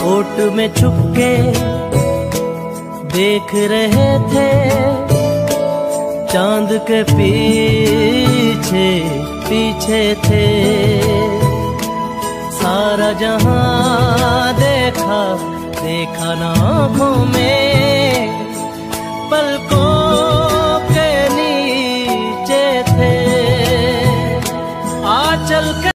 ओट में छुपके देख रहे थे, चांद के पीछे पीछे थे। सारा जहां देखा देखा ना आँखों में, पलकों के नीचे थे। आ चल के